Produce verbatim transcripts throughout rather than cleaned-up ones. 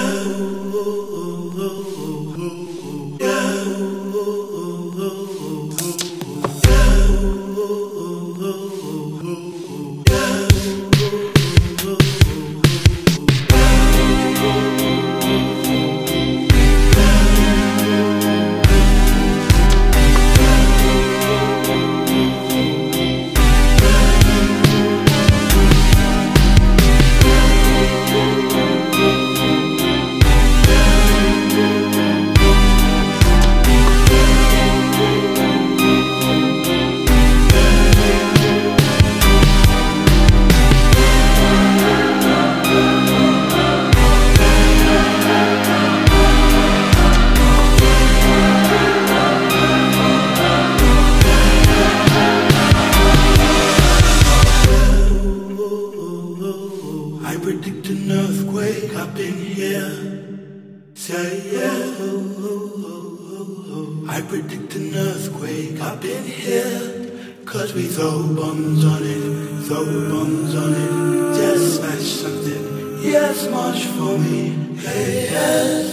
I predict an earthquake up in here, 'cause we throw bombs on it, throw bombs on it, just smash something, yes, march for me, hey, yes.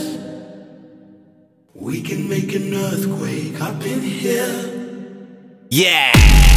We can make an earthquake up in here. Yeah!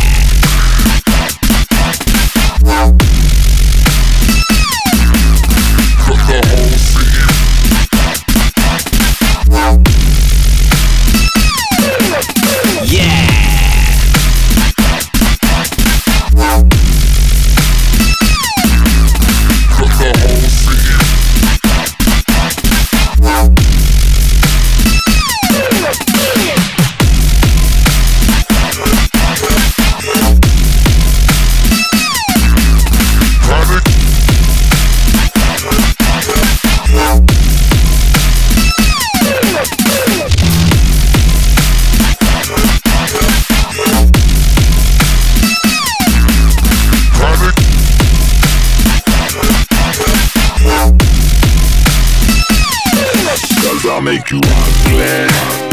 I'll make you ugly.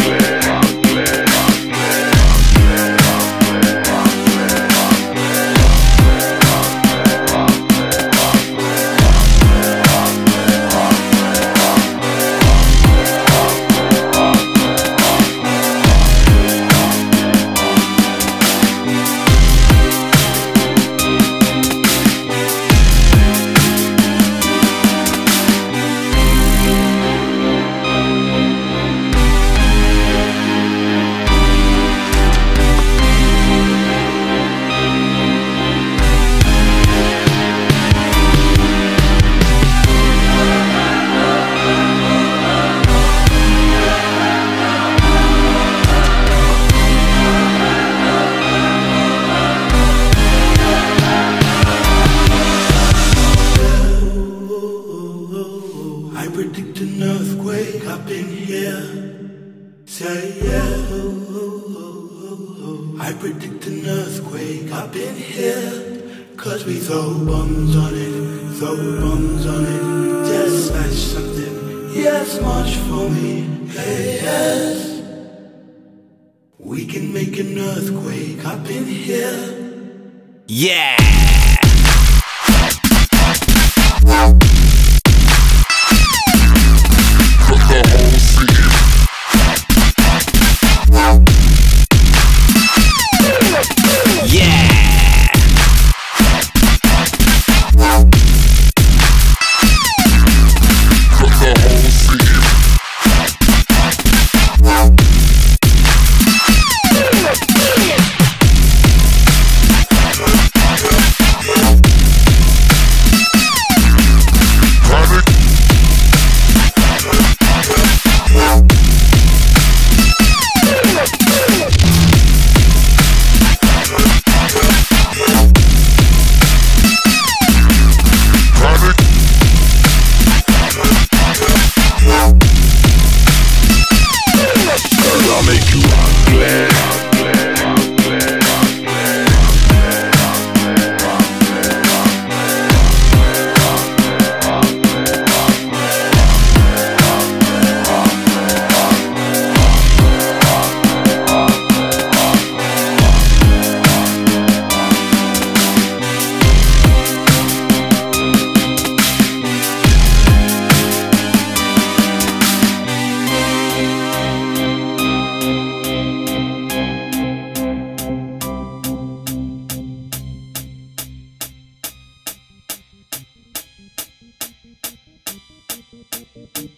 I predict an earthquake up in here. Say yeah. I predict an earthquake up in here, 'cause we throw bombs on it, throw bombs on it, just smash something, yes, march for me, hey, yes. We can make an earthquake up in here. Yeah! Yeah.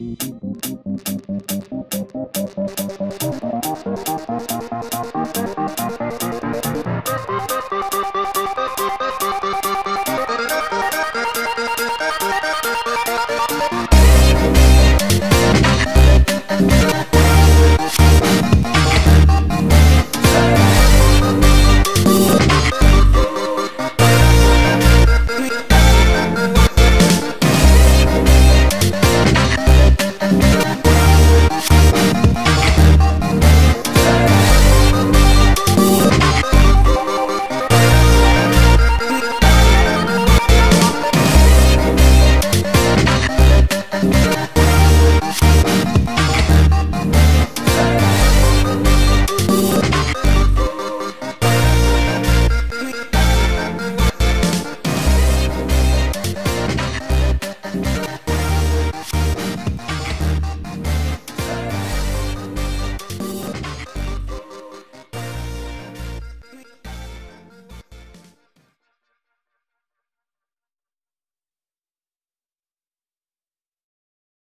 Thank